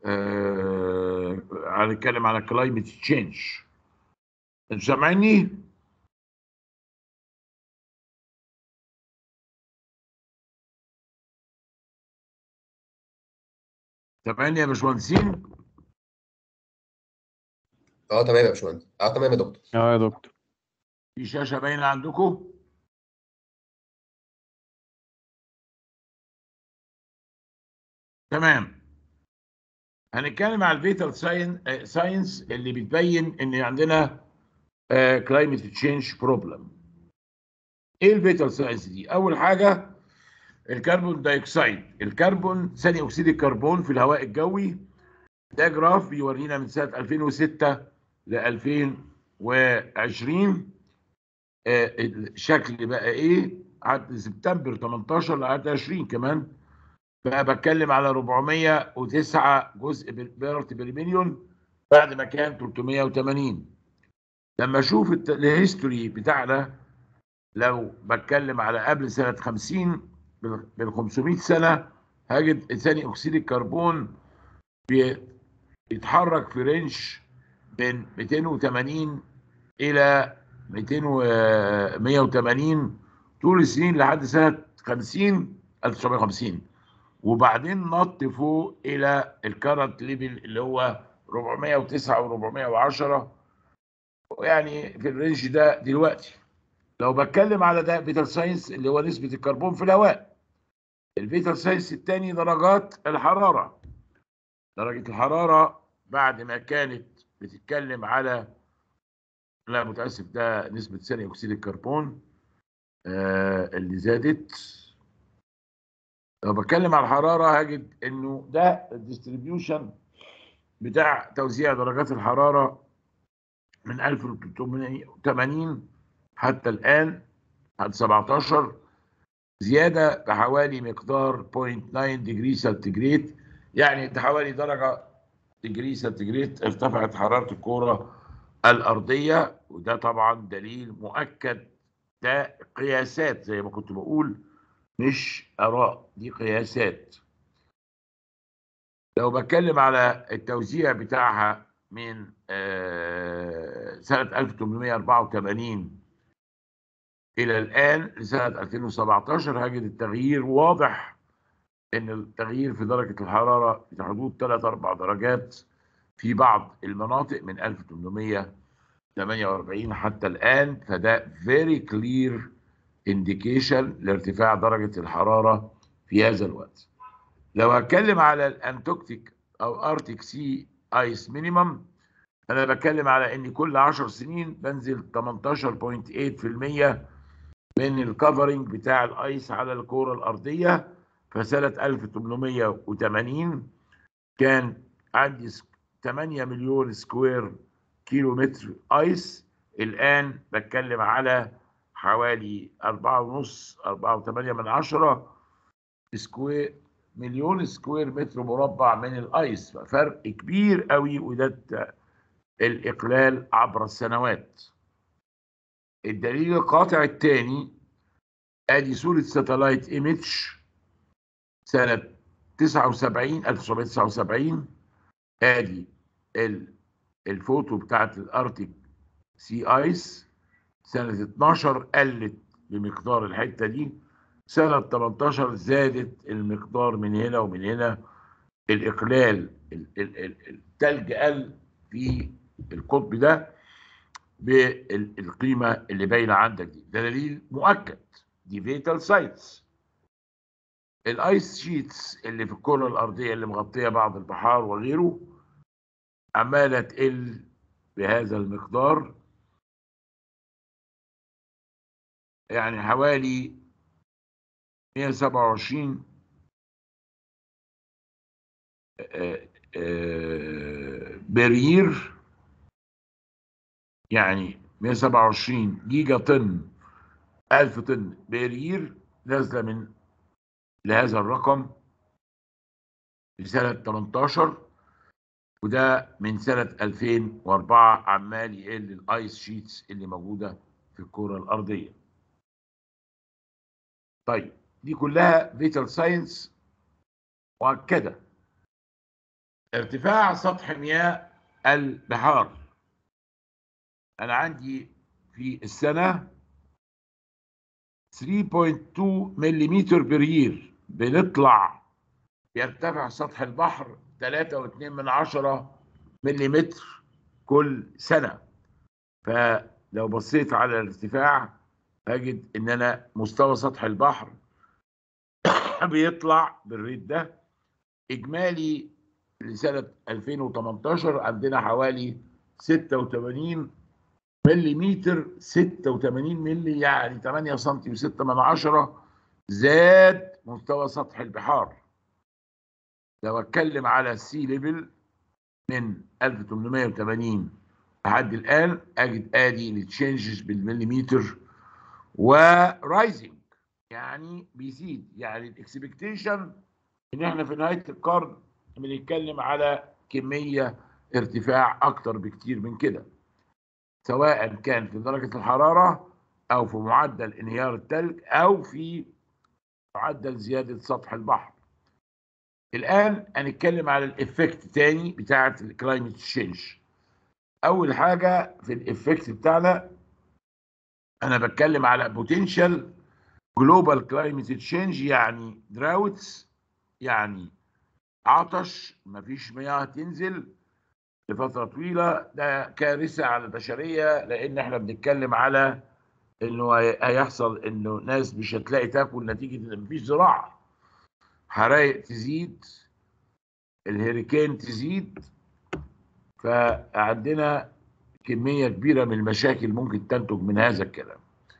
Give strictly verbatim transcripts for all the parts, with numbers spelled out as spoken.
آه هنتكلم على كلايمت تشينج. انتوا سامعيني؟ سامعيني يا باشمهندسين؟ اه تمام يا باشمهندس، اه تمام يا دكتور. اه يا دكتور. في شاشه باينه عندكم؟ تمام. هنتكلم على الفيتال ساينس اللي بتبين ان عندنا كلايمت تشينج بروبلم. ايه الفيتال ساينس دي؟ اول حاجه الكربون دايوكسيد، الكربون ثاني اكسيد الكربون في الهواء الجوي. ده جراف بيورينا من سنه ألفين وستة ل ألفين وعشرين آه، الشكل بقى ايه عند سبتمبر تمنتاشر لغايه عشرين كمان. بقى بتكلم على أربعمية وتسعة جزء بارت بالمليون بعد ما كان تلتمية وتمانين. لما اشوف الت- الهيستوري بتاعنا، لو بتكلم على قبل سنه خمسين بال بال خمسمية سنه، هجد ثاني اكسيد الكربون بيتحرك في رينج من ميتين وتمانين الى ميتين و مية وتمانين طول السنين لحد سنه خمسين ألف وتسعمية وخمسين، وبعدين نط فوق الى الكرنت ليفل اللي هو أربعمية وتسعة و410، يعني في الرينج ده دلوقتي. لو بتكلم على ده فيتال ساينس اللي هو نسبه الكربون في الهواء. الفيتال ساينس الثاني درجات الحراره. درجه الحراره بعد ما كانت بتتكلم على، لا متاسف، ده نسبه ثاني اكسيد الكربون آه اللي زادت. لو بتكلم على الحراره هجد انه ده الديستريبيوشن بتاع توزيع درجات الحراره من ألف وتلتمية وتمانين حتى الان عند سبعتاشر، زياده بحوالي مقدار صفر فاصلة تسعة ديجري سنتيجريد، يعني بحوالي درجه ديجري سنتيجريد ارتفعت حراره الكره الارضيه. وده طبعا دليل مؤكد، ده قياسات زي ما كنت بقول، مش اراء، دي قياسات. لو بتكلم على التوزيع بتاعها من آه، سنة ألف وتمنمية وأربعة وتمانين إلى الآن لسنة ألفين وسبعتاشر، هجد التغيير واضح، إن التغيير في درجة الحرارة في حدود ثلاث أربع درجات في بعض المناطق من ألف وتمنمية وتمانية وأربعين حتى الآن. فده very clear indication لارتفاع درجة الحرارة في هذا الوقت. لو هتكلم على الانتوكتيك او ارتيك سي ايس مينيمم، انا بتكلم على ان كل عشر سنين بنزل تمنتاشر فاصلة تمانية في المية من الكفرنج بتاع الايس على الكره الارضيه. فسنه ألف وتمنمية وتمانين كان عندي تمانية مليون سكوير كيلو متر ايس. الان بتكلم على حوالي أربعة ونص أربعة وثمانية من عشرة سكوير مليون سكوير متر مربع من الايس. فرق كبير قوي، وده الاقلال عبر السنوات. الدليل القاطع الثاني، ادي صوره ساتلايت ايميج سنه تسعة وسبعين ألف وتسعمية وتسعة وسبعين. ادي الفوتو بتاعت الارتيك سي ايس سنه اتناشر قلت بمقدار الحته دي، سنه تمنتاشر زادت المقدار من هنا ومن هنا. الاقلال الثلج قل في القطب ده بالقيمه اللي باينه عندك دي. ده دليل مؤكد، دي فيتال سايتس. الايس شيتس اللي في الكره الارضيه اللي مغطيه بعض البحار وغيره عماله تقل بهذا المقدار، يعني حوالي مية وسبعة وعشرين برير، يعني مية وسبعة وعشرين جيجا طن ألف طن برير نازله من لهذا الرقم في سنه تمنتاشر. وده من سنه ألفين وأربعة عمال يقل الايس شيتس اللي موجوده في الكره الارضيه. طيب دي كلها فيتال ساينس مؤكده. ارتفاع سطح مياه البحار. انا عندي في السنه ثلاثة فاصلة اثنين ملم برير بنطلع، بيرتفع سطح البحر ثلاثة فاصلة اثنين من عشرة ملم كل سنه. فلو بصيت على الارتفاع هجد ان انا مستوى سطح البحر بيطلع بالريت ده. اجمالي لسنه ألفين وثمانية عشر عندنا حوالي ستة وثمانين ملم، ستة وثمانين ملي يعني ثمانية سم و6 من عشرة زاد مستوى سطح البحار. لو اتكلم على السي ليفل من ألف وثمانمائة وثمانين لحد الان اجد ادي التشينجز بالمليمتر ورايزنج، يعني بيزيد. يعني الاكسبكتيشن ان احنا في نهايه القرن بنتكلم على كميه ارتفاع اكتر بكتير من كده، سواء كان في درجه الحراره او في معدل انهيار الثلج او في معدل زياده سطح البحر. الان هنتكلم على الافكت تاني بتاعه الكلايمت تشينج. اول حاجه في الافكت بتاعنا انا بتكلم على بوتنشال جلوبال كلايمت تشينج، يعني دراوتس، يعني عطش، مفيش مياه تنزل لفتره طويله. ده كارثه على البشريه، لان احنا بنتكلم على انه هيحصل انه ناس مش هتلاقي تاكل نتيجه ان مفيش زراعه، حرائق تزيد، الهيريكين تزيد. فعندنا كميه كبيره من المشاكل ممكن تنتج من هذا الكلام.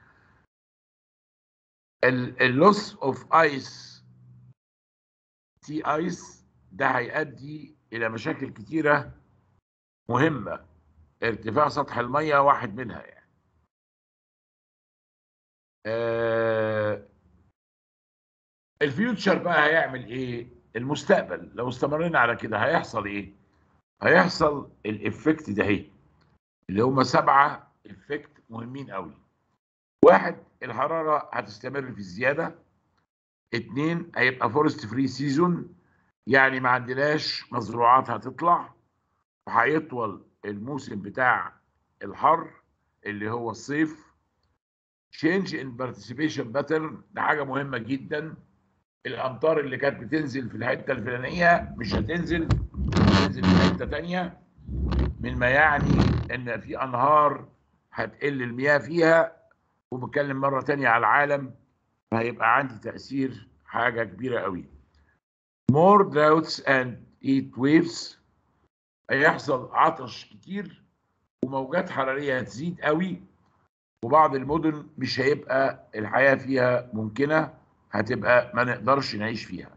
اللوس اوف ايس، سي ايس، ده هيؤدي الى مشاكل كتيره مهمه. ارتفاع سطح الميه واحد منها يعني. آه الفيوتشر بقى هيعمل ايه؟ المستقبل لو استمرينا على كده هيحصل ايه؟ هيحصل الافكت ده اهي، اللي هم سبعه افكت مهمين قوي. واحد، الحراره هتستمر في الزياده. اتنين، هيبقى فورست فري سيزون، يعني ما عندناش مزروعات هتطلع، وهيطول الموسم بتاع الحر اللي هو الصيف. change in participation pattern، ده حاجه مهمه جدا. الامطار اللي كانت بتنزل في الحته الفلانيه مش هتنزل، تنزل في حته ثانيه، مما يعني ان في انهار هتقل المياه فيها. وبتكلم مره ثانيه على العالم، فهيبقى عندي تاثير حاجه كبيره قوي. more droughts and heat waves، هيحصل عطش كتير وموجات حراريه هتزيد قوي، وبعض المدن مش هيبقى الحياه فيها ممكنه، هتبقى ما نقدرش نعيش فيها.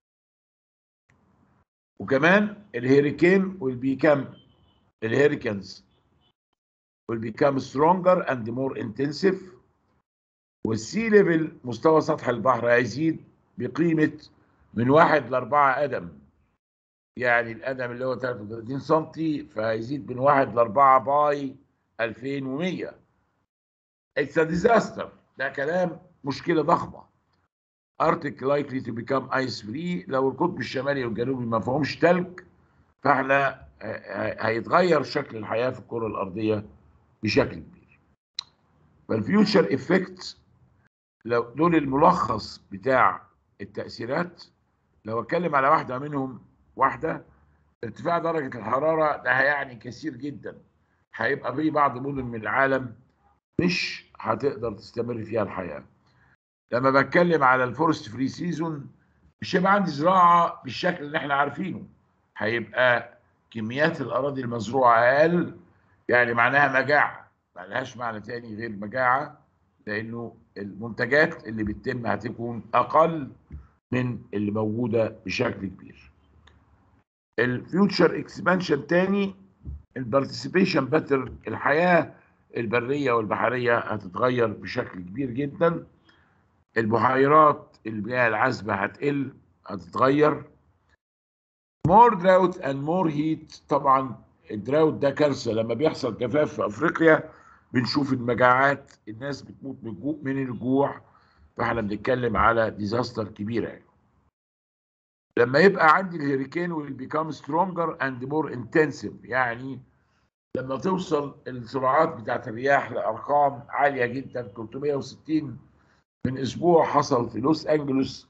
وكمان الهيريكين will become الهيريكانز will become stronger and more intensive. والسي ليفل، مستوى سطح البحر، هيزيد بقيمة من واحد لأربعة قدم. يعني القدم اللي هو ثلاثة وثلاثين سنتي، فهيزيد من واحد لأربعة باي ألفين ومية. It's a disaster. ده كلام مشكلة ضخمة. Arctic likely to become ice free. لو القطب الشمالي والجنوبي ما فيهمش تلج، فاحنا هيتغير شكل الحياه في الكره الارضيه بشكل كبير. فالفيوتشر افكت، لو دول الملخص بتاع التاثيرات. لو اتكلم على واحده منهم، واحده ارتفاع درجه الحراره، ده هيعني كثير جدا. هيبقى في بعض مدن من العالم مش هتقدر تستمر فيها الحياه. لما بتكلم على الفورست فري سيزون، مش هيبقى عندي زراعه بالشكل اللي احنا عارفينه، هيبقى كميات الاراضي المزروعه اقل، يعني معناها مجاعه، ما لهاش معنى تاني غير مجاعه، لانه المنتجات اللي بتتم هتكون اقل من اللي موجوده بشكل كبير. الفيوتشر اكسبانشن تاني، البارتيسيبيشن باترن، الحياه البريه والبحريه هتتغير بشكل كبير جدا. البحيرات المياه العذبه هتقل، هتتغير. more drought and more heat. طبعا الدراوت ده كارثه، لما بيحصل جفاف في افريقيا بنشوف المجاعات، الناس بتموت من الجوع من الجوع، فاحنا بنتكلم على ديزاستر كبيره يعني. لما يبقى عندي الهيريكين will become stronger and more intensive، يعني لما توصل السرعات بتاعت الرياح لارقام عاليه جدا، ثلاثمائة وستين من اسبوع حصل في لوس انجلوس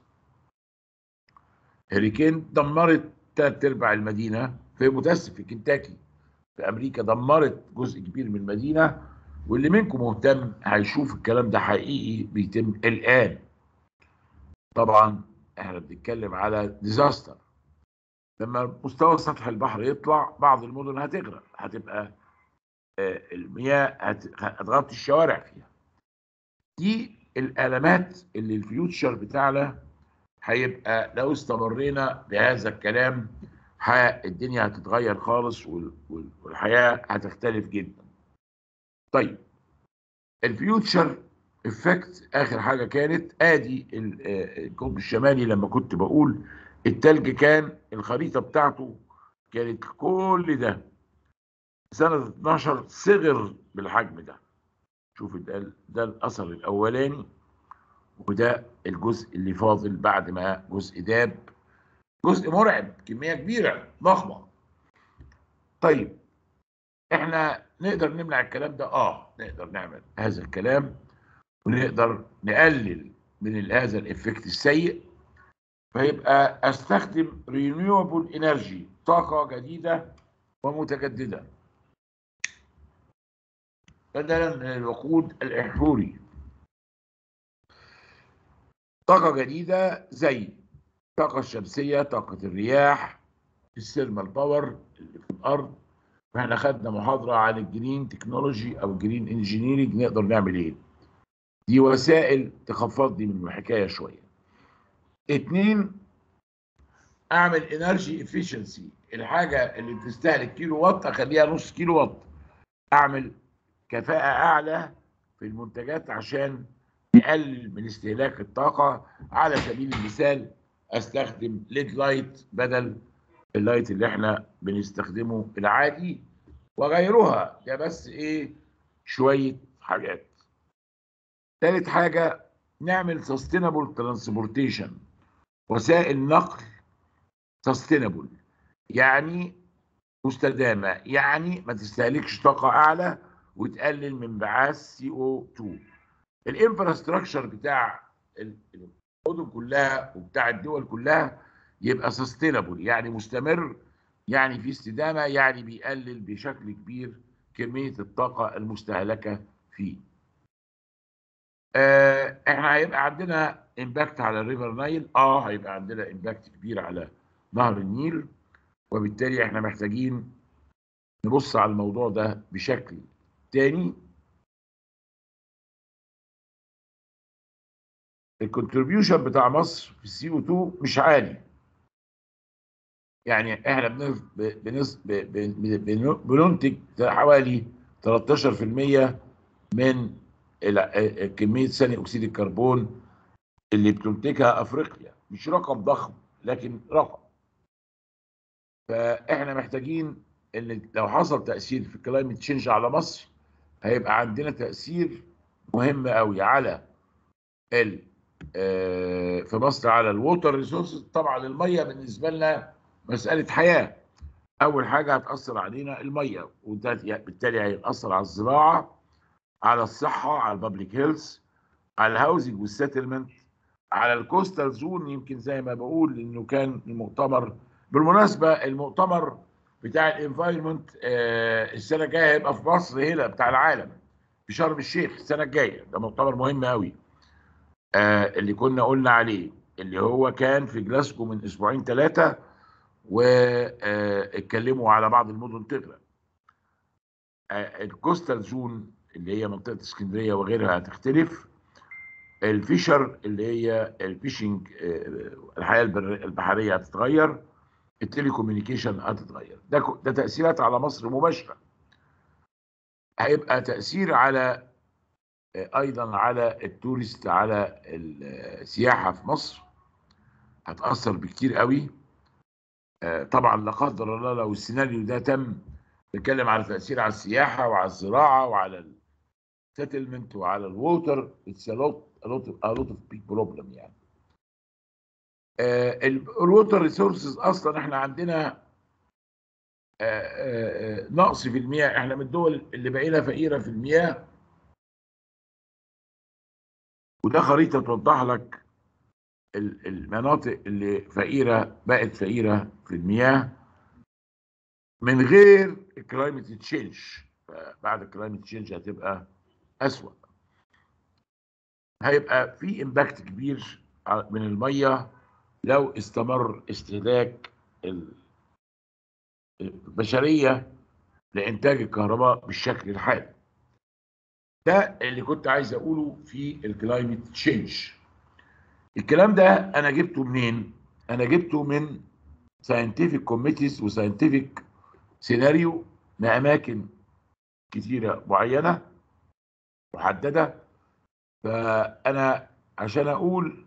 هيريكين دمرت ثلاث ارباع المدينه، في متاسف في كنتاكي في امريكا، دمرت جزء كبير من المدينه. واللي منكم مهتم هيشوف الكلام ده حقيقي بيتم الان. طبعا احنا بنتكلم على ديزاستر. لما مستوى سطح البحر يطلع بعض المدن هتغرق، هتبقى آه، المياه هت- هتغطي الشوارع فيها. دي الالمات اللي الفيوتشر بتاعنا هيبقى لو استمرينا بهذا الكلام الدنيا هتتغير خالص والحياه هتختلف جدا. طيب الفيوتشر افكت اخر حاجه كانت ادي القطب الشمالي. لما كنت بقول التلج كان الخريطه بتاعته كانت كل ده سنه اتناشر صغر بالحجم ده. شوف ده, ده الاثر الاولاني، وده الجزء اللي فاضل بعد ما جزء داب، جزء مرعب، كميه كبيره ضخمه. طيب احنا نقدر نمنع الكلام ده؟ اه نقدر نعمل هذا الكلام، ونقدر نقلل من هذا الافكت السيء. فيبقى استخدم رينيوبل انرجي، طاقه جديده ومتجدده بدلا من الوقود الاحفوري. طاقه جديده زي الطاقه الشمسيه، طاقه الرياح، الثيرمال باور اللي في الارض. فاحنا خدنا محاضره عن الجرين تكنولوجي او الجرين انجينيرنج، نقدر نعمل ايه. دي وسائل تخفض لي من الحكايه شويه. اتنين، اعمل انرجي افيشنسي، الحاجه اللي بتستهلك كيلو وات اخليها نص كيلو وات. اعمل كفاءه اعلى في المنتجات عشان نقلل من استهلاك الطاقه. على سبيل المثال استخدم ليد لايت بدل اللايت اللي احنا بنستخدمه العادي وغيرها. ده بس ايه شويه حاجات. ثالث حاجه نعمل سستينابل ترانسبورتيشن، وسائل نقل سستينابل، يعني مستدامه، يعني ما تستهلكش طاقه اعلى وتقلل من انبعاث سي او اتنين. الانفراستراكشر بتاع المدن كلها وبتاع الدول كلها يبقى سستينابل، يعني مستمر، يعني في استدامه، يعني بيقلل بشكل كبير كميه الطاقه المستهلكه فيه. آه احنا هيبقى عندنا امباكت على الريفر نايل، اه هيبقى عندنا امباكت كبير على نهر النيل، وبالتالي احنا محتاجين نبص على الموضوع ده بشكل تاني. الكونتريبيوشن بتاع مصر في السي او اتنين مش عالي، يعني احنا بنف... بنص... ب... ب... بن- بننتج حوالي تلتاشر في المية من ال- كمية ثاني اكسيد الكربون اللي بتنتجها افريقيا. مش رقم ضخم لكن رقم. فاحنا محتاجين ان لو حصل تاثير في كلايمت تشينج على مصر هيبقى عندنا تاثير مهم قوي على ال آه، في مصر على الووتر ريسورسز. طبعا الميه بالنسبه لنا مساله حياه. اول حاجه هتاثر علينا الميه، وده بالتالي هيأثر على الزراعه، على الصحه، على البابليك هيلث، على الهاوزنج والسيتلمنت، على الكوستال زون. يمكن زي ما بقول انه كان المؤتمر، بالمناسبه المؤتمر بتاع الانفايرمنت السنه الجايه هيبقى في مصر هنا بتاع العالم في شرم الشيخ السنه الجايه. ده مؤتمر مهم قوي آه اللي كنا قلنا عليه، اللي هو كان في جلاسكو من اسبوعين ثلاثه، واتكلموا على بعض المدن تغرق. آه الكوستال زون اللي هي منطقه اسكندريه وغيرها هتختلف. الفيشر اللي هي الفيشنج آه، الحياه البر- البحريه هتتغير. التليكوميونيكيشن هتتغير. ده ك- ده تاثيرات على مصر مباشره. هيبقى تاثير على آه، ايضا على التورست، على السياحه في مصر هتاثر بكتير قوي. آه، طبعا لا قدر الله لو السيناريو ده تم، نتكلم على تاثير على السياحه وعلى الزراعه وعلى السيتلمنت وعلى الووتر. اتس ا لوت ا لوت ا لوت اوف بيج بروبلم يعني. الووتر ريسورسز اصلا احنا عندنا آه، آه، آه، نقص في المياه. احنا من الدول اللي بقينا فقيره في المياه، وده خريطه توضح لك ال- المناطق اللي فقيره بقت فقيره في المياه من غير الكلايمت تشينج. بعد الكلايمت تشينج هتبقى اسوأ، هيبقى في امباكت كبير من الميه لو استمر استهلاك البشريه لانتاج الكهرباء بالشكل الحالي. ده اللي كنت عايز اقوله في الكلايمت تشينج. الكلام ده انا جبته منين؟ انا جبته من ساينتفك كوميتيز وساينتفك سيناريو لاماكن كتيره معينه محدده. فانا عشان اقول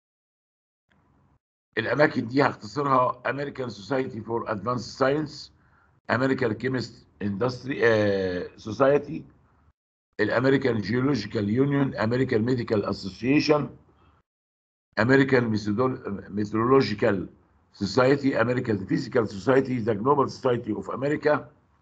الاماكن دي هختصرها: American Society for Advanced Science، American Chemist Industry Society، الامريكان جيولوجيكال يونيون، American Medical Association، American Meteorological Society، American Physical Society، the Global Society of America.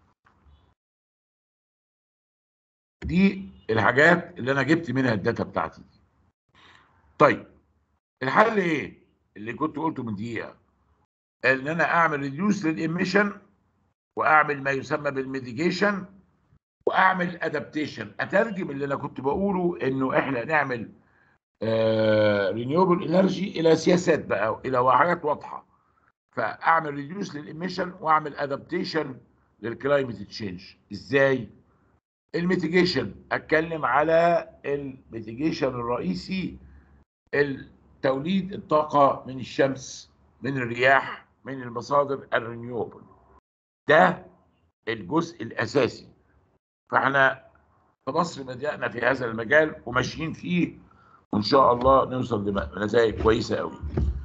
دي الحاجات اللي انا جبت منها الداتا بتاعتي. طيب الحل ايه اللي كنت قلته من دقيقه؟ ان انا اعمل ريديوس للإيميشن، واعمل ما يسمى بالميتيجيشن، واعمل ادابتيشن. اترجم اللي انا كنت بقوله انه احنا نعمل رينيوبل انرجي الى سياسات بقى، الى حاجات واضحه. فاعمل ريديوس للإيميشن واعمل ادابتيشن للكلايمت تشينج. ازاي؟ الميتيجيشن اتكلم على الميتيجيشن الرئيسي، توليد الطاقه من الشمس، من الرياح، من المصادر الرينيوبل. ده الجزء الاساسي. فاحنا في مصر بدأنا في هذا المجال وماشيين فيه، وان شاء الله نوصل لنتائج كويسه قوي.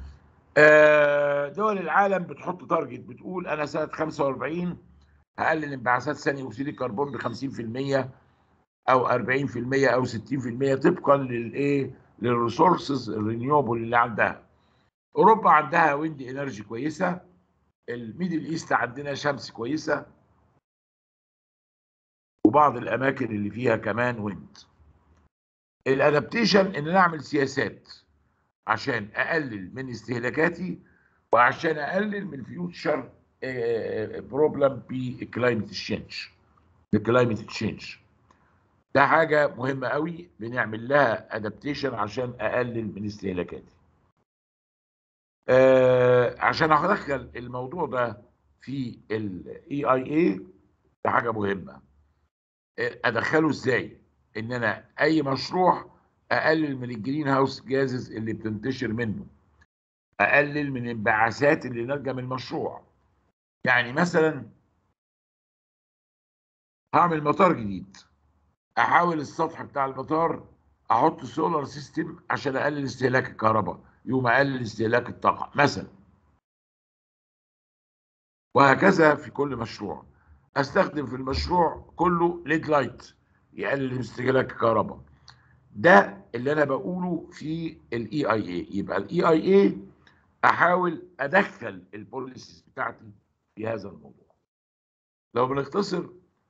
دول العالم بتحط تارجت، بتقول انا سنه خمسة وأربعين هقلل انبعاثات ثاني اكسيد الكربون ب خمسين في المية او أربعين في المية او ستين في المية طبقا للايه للريسورسز الرينيوبل اللي عندها. اوروبا عندها ويند انرجي كويسه، الميدل ايست عندنا شمس كويسه، وبعض الاماكن اللي فيها كمان ويند. الادابتيشن ان نعمل سياسات عشان اقلل من استهلاكاتي، وعشان اقلل من فيوتشر بروبلم بالكلايمت تشينج. الكلايمت تشينج ده حاجه مهمه قوي بنعمل لها ادابتيشن عشان اقلل من استهلاكاتي. آه عشان ادخل الموضوع ده في الاي اي اي ده حاجه مهمه. ادخله ازاي؟ ان انا اي مشروع اقلل من الجرين هاوس جازز اللي بتنتشر منه، اقلل من الانبعاثات اللي ناتجه من المشروع. يعني مثلا هعمل مطار جديد، احاول السطح بتاع المطار احط سولار سيستم عشان اقلل استهلاك الكهرباء، يقوم اقلل استهلاك الطاقه مثلا. وهكذا في كل مشروع. استخدم في المشروع كله ليد لايت يقلل استهلاك الكهرباء. ده اللي انا بقوله في الاي اي اي. يبقى الاي اي اي احاول ادخل البوليسيز بتاعتي في هذا الموضوع. لو بنختصر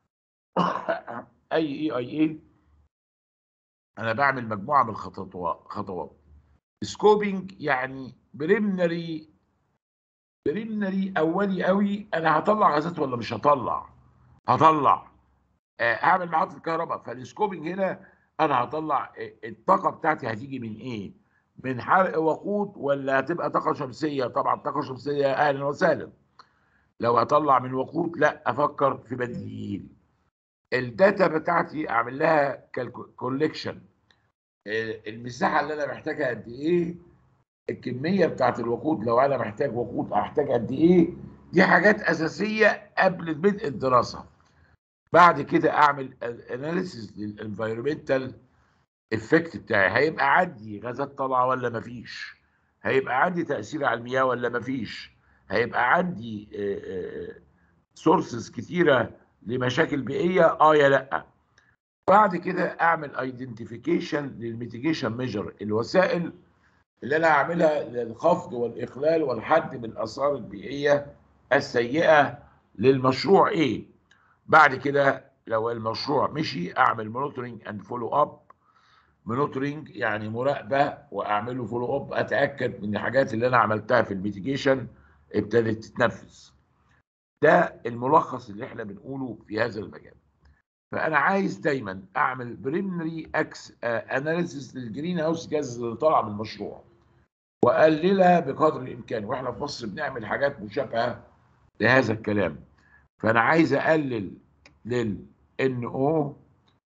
اي اي اي اي انا بعمل مجموعه من الخطوات. خطوات سكوبينج يعني بريمنري بريمنري اولي قوي، انا هطلع غازات ولا مش هطلع؟ هطلع. آه هعمل محطه كهرباء، فالسكوبينج هنا انا هطلع الطاقه بتاعتي هتيجي من ايه؟ من حرق وقود ولا هتبقى طاقه شمسيه؟ طبعا طاقه شمسيه اهلا وسهلا. لو هطلع من وقود لا افكر في بديل. الداتا بتاعتي اعمل لها كولكشن، المساحه اللي انا محتاجها قد ايه، الكميه بتاعت الوقود لو انا محتاج وقود هحتاج قد ايه. دي حاجات اساسيه قبل بدء الدراسه. بعد كده اعمل اناليسيس للانفايرمنتال افكت بتاعي، هيبقى عندي غازات طالعه ولا مفيش، هيبقى عندي تاثير على المياه ولا مفيش، هيبقى عندي سورسز كتيره لمشاكل بيئيه اه يا لا. بعد كده اعمل ايدنتيفيكيشن للميتيجيشن ميجر، الوسائل اللي انا هعملها للخفض والاخلال والحد من الاثار البيئيه السيئه للمشروع ايه. بعد كده لو المشروع مشي اعمل مونيتورنج اند فولو اب. مونيتورنج يعني مراقبه، واعمله فولو اب اتاكد من الحاجات اللي انا عملتها في الميتيجيشن ابتدت تتنفذ. ده الملخص اللي احنا بنقوله في هذا المجال. فانا عايز دايما اعمل بريمنري اكس اناليسيس للجرين هاوس جاز اللي طالعه من المشروع واقللها بقدر الامكان، واحنا في مصر بنعمل حاجات مشابهه لهذا الكلام. فانا عايز اقلل لل ان او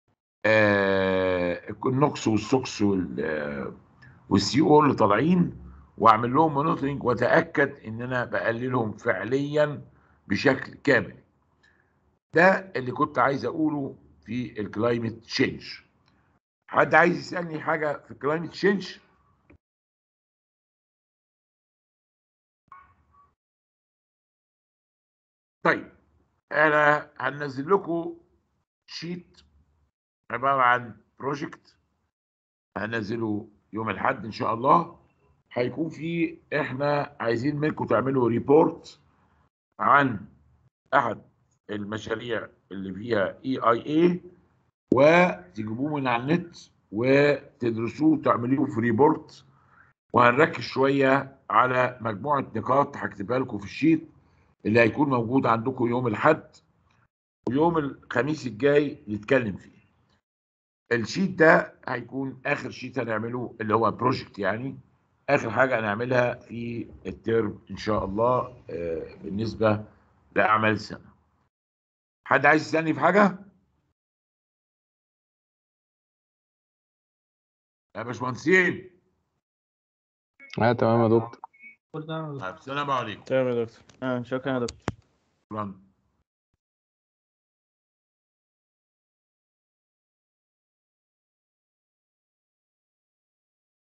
النوكس والسوكس والسي او اللي طالعين، واعمل لهم مونيتورنج واتاكد ان انا بقللهم فعليا بشكل كامل. ده اللي كنت عايز اقوله في الكلايمت تشينج. حد عايز يسالني حاجه في الكلايمت تشينج؟ طيب انا هنزل لكم شيت عباره عن بروجكت هنزله يوم الاحد ان شاء الله. هيكون فيه احنا عايزين منكم تعملوا ريبورت عن احد المشاريع اللي فيها اي اي اي، وتجيبوه من على النت وتدرسوه وتعملوه في ريبورت. وهنركز شويه على مجموعه نقاط هكتبها لكم في الشيت اللي هيكون موجود عندكم يوم الاحد، ويوم الخميس الجاي نتكلم فيه. الشيت ده هيكون اخر شيت هنعمله، اللي هو بروجكت يعني اخر حاجه هنعملها في الترم ان شاء الله بالنسبه لاعمال السنه. حد عايز يسالني في حاجه؟ يا باشمهندسين. اه تمام يا دكتور. السلام عليكم. تمام يا دكتور. اه شكرا يا دكتور. شكرا.